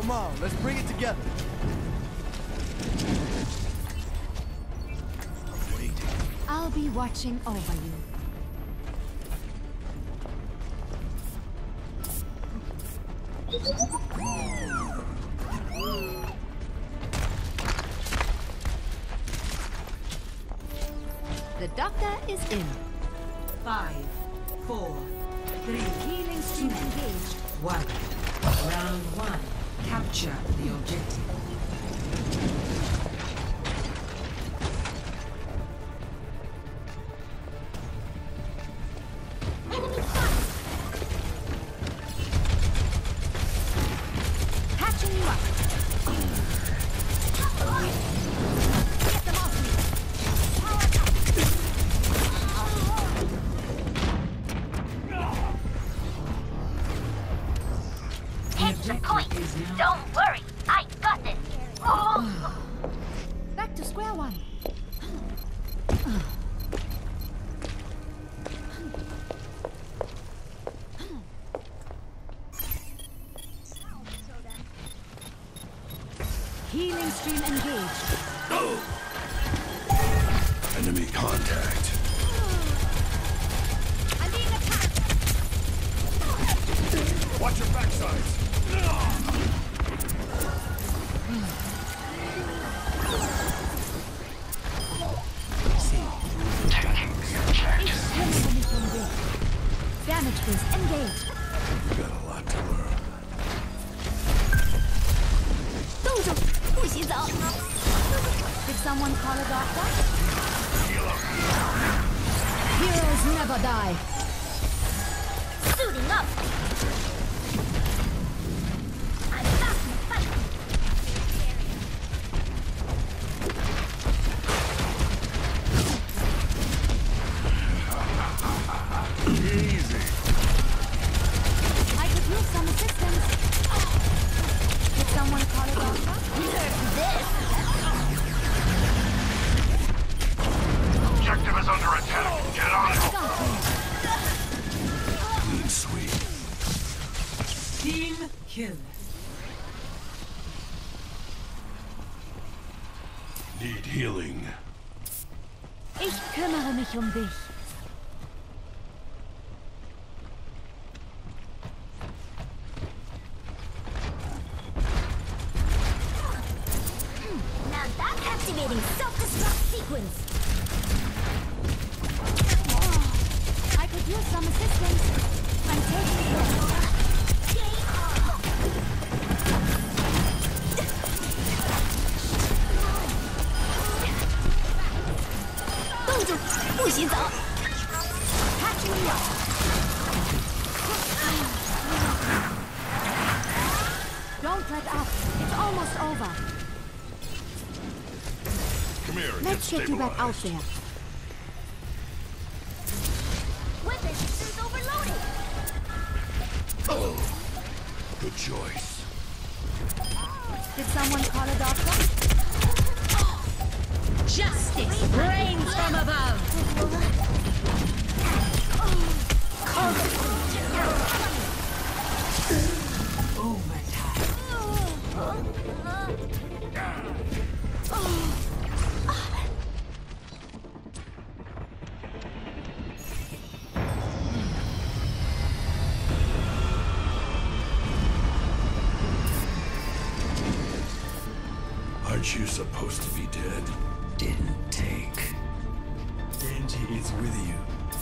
Come on, let's bring it together. I'll be watching over you. The doctor is in. 5, 4, 3. Healing stream engaged. 1. Round 1. Capture the objective. Patching you up. Get them off me. Power Extra points. Don't worry, I got this. Oh. back to square one. Healing stream engaged. Enemy contact. I'm being attacked. Watch your backsides. Damage boost engaged. You got a lot to learn. 动手，不洗澡。Did someone call a doctor? Heroes never die. Suiting up. I'm back to fight. Easy. I could use some assistance. Did someone call a doctor? This. Objective is under attack. Get on it. Got me. Clean sweep. Team kill. Need healing. Ich kümmere mich um dich. Now that's activating self-destruct sequence. I could use some assistance. I'm taking it. Stay on. 冻住，不洗澡。Patching you up. Don't let up. It's almost over. Come here and Let's get you back out there. Weapon systems overloaded. Oh, good choice. Did someone call a doctor? Justice reigns from above. Aren't you supposed to be dead? Didn't take. Genji is with you.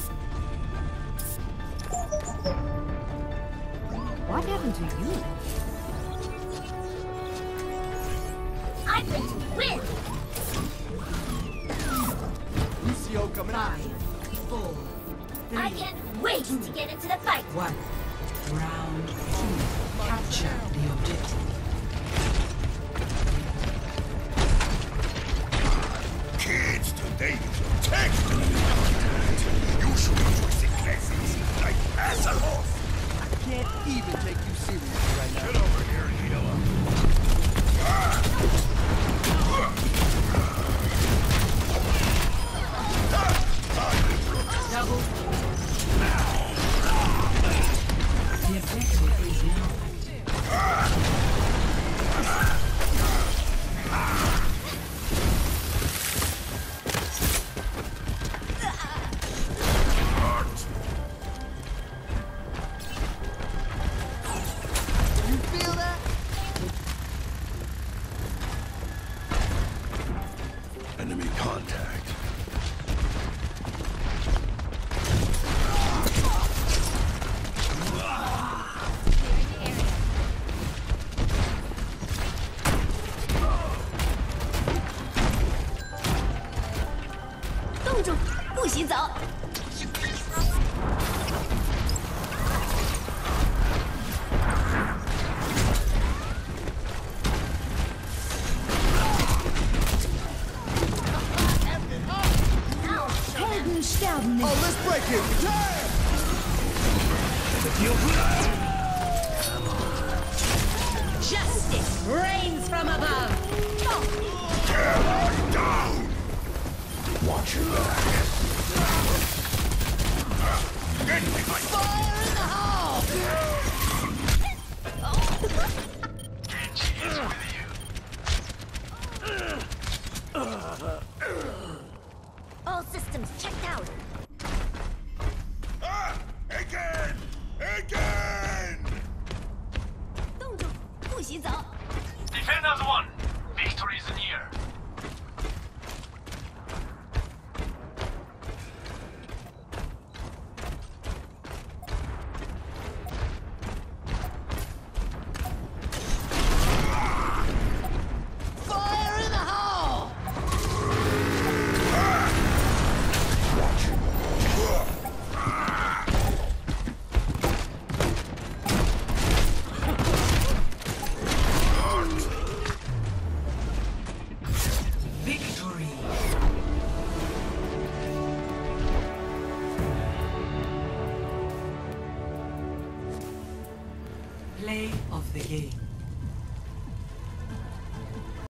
What happened to you? I'm going to win. Lucio coming out. 5, 4, 3, I can't wait to get into the fight. 1. Round 2. Capture the objective. Kids today use your text. You should be choosing lessons like assholes. Can't even take you seriously right now. Get over here and heal up. Double. The objective is now active. contact. Clearing the area. 冻住，不许走！ Helden sterben nicht. Oh, let's break it. Justice reigns from above. Ally down! Watch your back. Get behind! Fire in the hole! Genji is with you. All systems checked out. Ah! Again! Again! 冻住，不许走！ Defenders won. Victory is near. Fire in the hole! Victory! Play of the game.